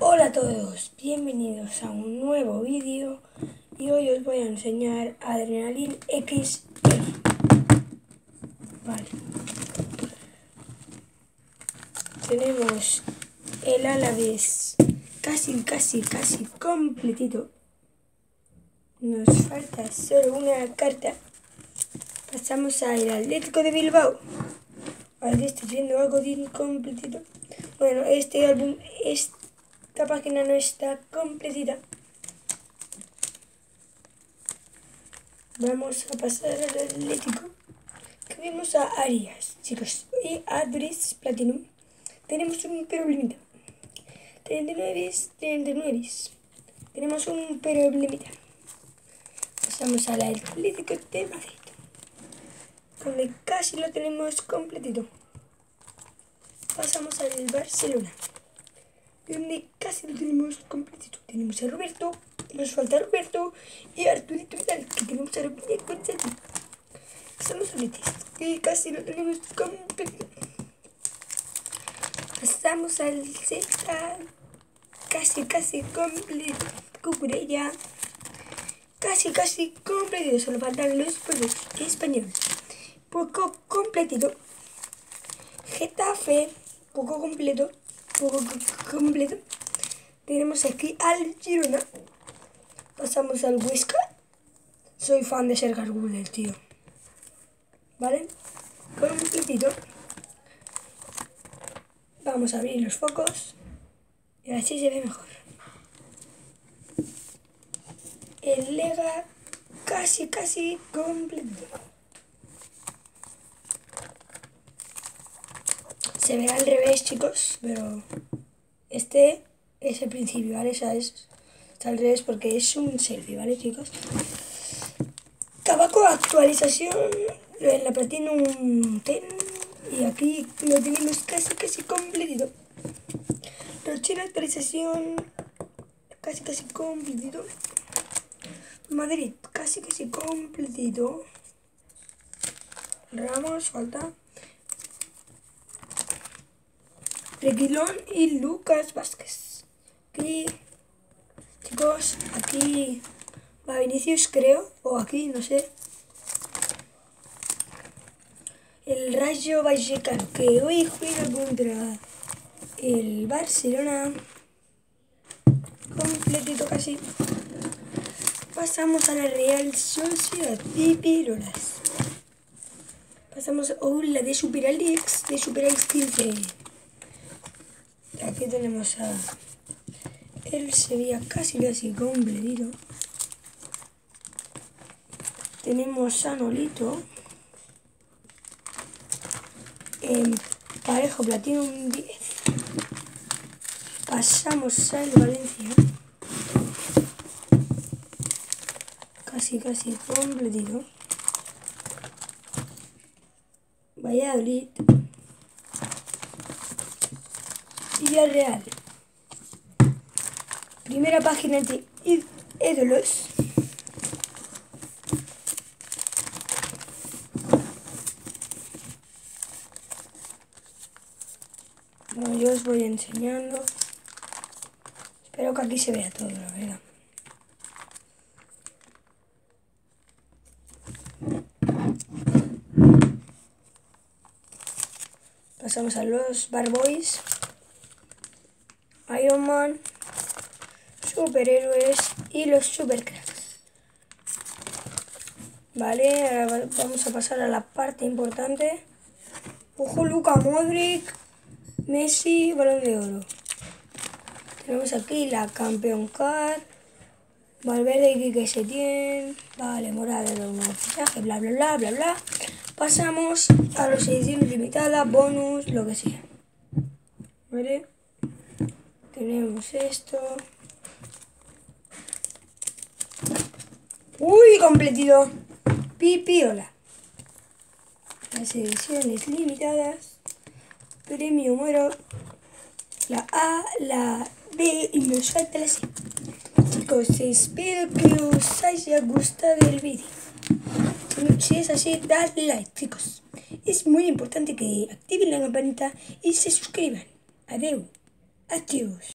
Hola a todos, bienvenidos a un nuevo vídeo y hoy os voy a enseñar Adrenaline XL. Vale. Tenemos el Alavés casi completito. Nos falta solo una carta. Pasamos al Atlético de Bilbao. Aquí estoy viendo algo de incompletito. Bueno, este álbum, esta página no está completita. Vamos a pasar al Atlético. Que vemos a Arias, chicos, y a Dries Platinum. Tenemos un problemita. 39. Tenemos un problemita. Pasamos al Atlético de Madrid, donde casi lo tenemos completito. Pasamos al Barcelona, donde casi lo tenemos completito. Tenemos a Roberto, nos falta Roberto y Arturito Vidal, que tenemos a Roberto González. Pasamos a Betis, que casi lo tenemos completito. Pasamos al Celta, casi completo. Cucurella, casi completito. Solo faltan los pueblos españoles. Poco completito. Getafe, poco completo. Tenemos aquí al Girona. Pasamos al Huesca. Soy fan de Sergar Google, tío. ¿Vale? Completito. Vamos a abrir los focos. Y así se ve mejor. El Lega casi completito. Se ve al revés, chicos, pero este es el principio, ¿vale? O sea, está al revés porque es un selfie, ¿vale, chicos? Tabaco actualización en la Platinum 10 y aquí lo tenemos casi completito. Rochera actualización casi completito. Madrid casi completito. Ramos falta. Reguilón y Lucas Vázquez. Aquí, chicos, aquí va Vinicius, creo, o aquí, no sé. El Rayo Vallecano, que hoy juega contra el Barcelona. Completito casi. Pasamos a la Real Sociedad y Pirolas. Pasamos a la de Super Alex 15. Aquí tenemos a el Sevilla casi completito. Tenemos a Nolito. Parejo Platinum 10. Pasamos al Valencia. Casi completito. Valladolid. Villarreal. Primera página de ídolos. Bueno, yo os voy enseñando. Espero que aquí se vea todo, la verdad. Pasamos a los Barboys. Iron Man, superhéroes y los supercracks. Vale, ahora vamos a pasar a la parte importante. Ojo, Luka Modric, Messi, Balón de Oro. Tenemos aquí la Campeón Card, Valverde y Quique Setién. Vale, morada de un fichaje, bla. Pasamos a las ediciones limitadas, bonus, lo que sea. Vale. Tenemos esto. ¡Uy! Completito. Pipiola. Las ediciones limitadas. Premio Moro. La A, la B y nos falta la C. Chicos, espero que os haya gustado el vídeo. Si es así, dadle like, chicos. Es muy importante que activen la campanita y se suscriban. Adiós.